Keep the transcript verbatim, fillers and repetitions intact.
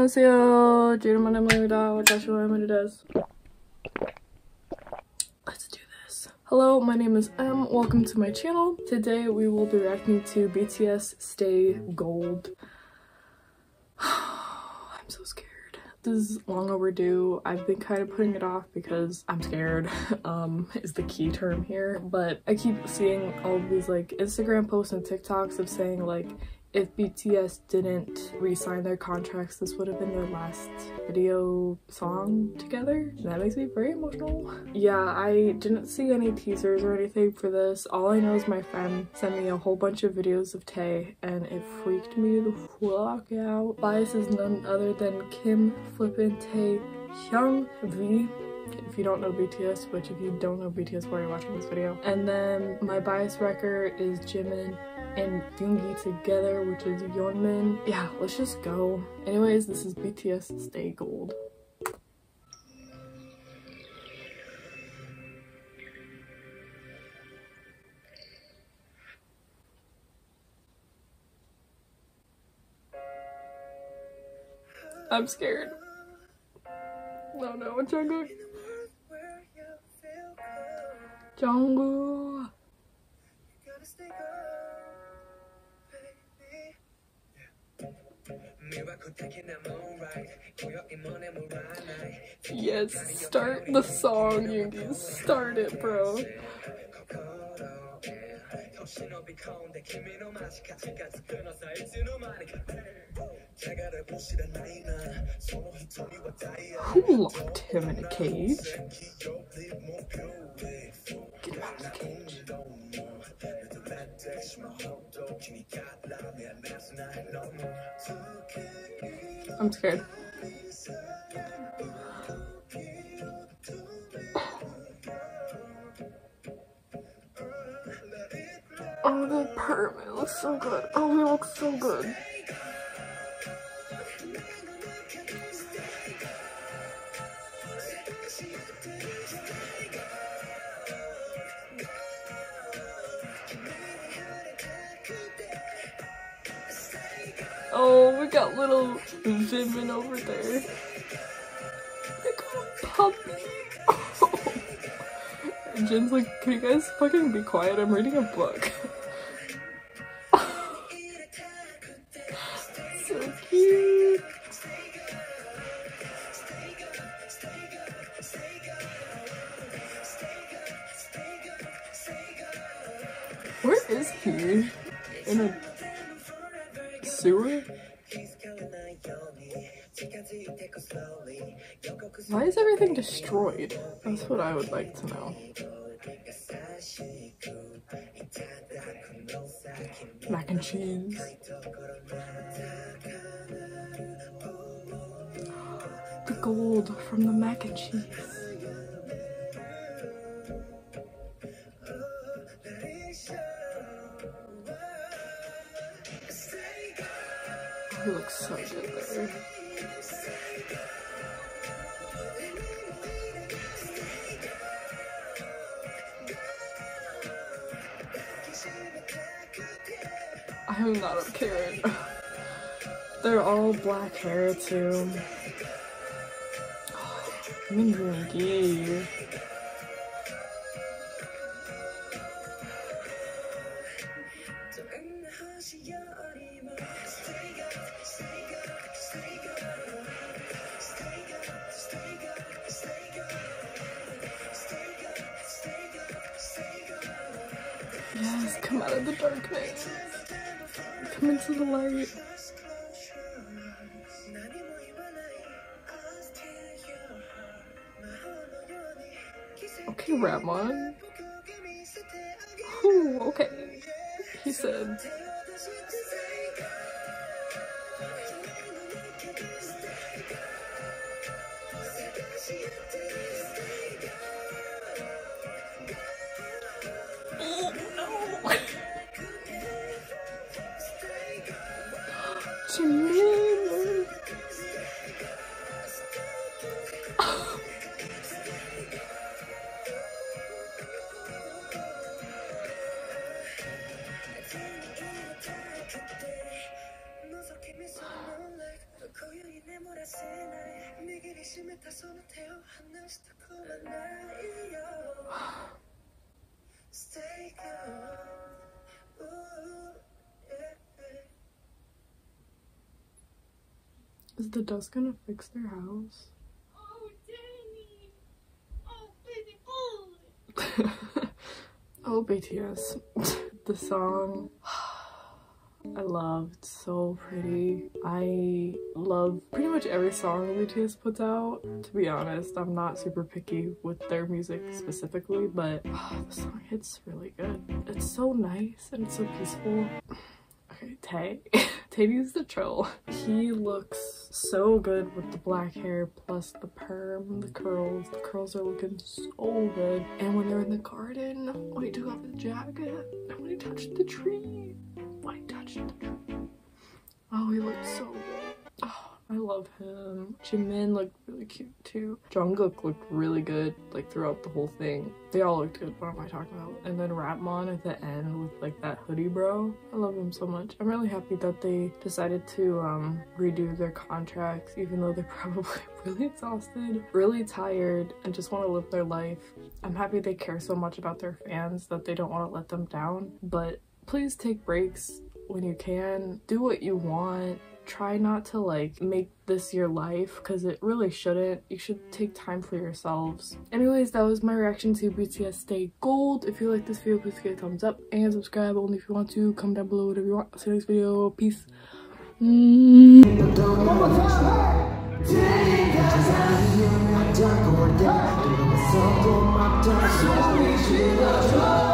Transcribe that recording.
안녕하세요. 지루만입니다. 다시 오랜만이des. Let's do this. Hello, my name is Em. Welcome to my channel. Today we will be reacting to B T S Stay Gold. I'm so scared. This is long overdue. I've been kind of putting it off because I'm scared, um, is the key term here. But I keep seeing all of these like Instagram posts and TikToks of saying like, if B T S didn't re-sign their contracts, this would have been their last video song together. And that makes me very emotional. Yeah, I didn't see any teasers or anything for this. All I know is my friend sent me a whole bunch of videos of Tae and it freaked me the fuck out. Bias is none other than Kim flippin' Tae Hyung V. If you don't know B T S, which if you don't know B T S, why are you watching this video? And then my bias wrecker is Jimin and Yoongi together, which is Yeonmin. Yeah, let's just go. Anyways, this is B T S Stay Gold. I'm scared. No, no, Jungkook. Jungkook. Yes, start the song, Yoongi. Start it, bro. Who locked him in a cage? Get him out of the cage. I'm scared. Oh, the perm, it looks so good. Oh, he looks so good. Oh, we got little Jimin over there. Look at puppy. Oh. Jin's like, can you guys fucking be quiet? I'm reading a book. So cute. Where is he? In a sewer? Why is everything destroyed? That's what I would like to know. Mac and cheese. The gold from the mac and cheese. He looks so good there. I'm not okay right now. They're all black hair too. I'm Yoongi. Yes, come out of the darkness. Come into the light. Okay, Ramon. Ooh, okay. He said. Oh, no. Jimin. Is the dust gonna fix their house? Oh, Danny! Oh, baby boy! Oh, B T S. The song I loved, so pretty. I love pretty much every song B T S puts out. To be honest, I'm not super picky with their music specifically, but oh, the song hits really good. It's so nice and it's so peaceful. Okay, Tay. Taeby's the troll. He looks so good with the black hair plus the perm, the curls. The curls are looking so good. And when they're in the garden, when he took off his jacket, and when he touched the tree, when he touched the tree. Oh, he looked so good. Oh, I love him. Jimin looked really cute too. Jungkook looked really good like throughout the whole thing. They all looked good. What am I talking about? And then Rapmon at the end with like that hoodie bro. I love him so much. I'm really happy that they decided to um, redo their contracts even though they're probably really exhausted, really tired, and just want to live their life. I'm happy they care so much about their fans that they don't want to let them down. But please take breaks when you can. Do what you want. Try not to like make this your life because it really shouldn't. You should take time for yourselves. Anyways, that was my reaction to B T S Stay Gold. If you like this video, please give it a thumbs up and subscribe only if you want to. Comment down below whatever you want. See you next video. Peace. Mm.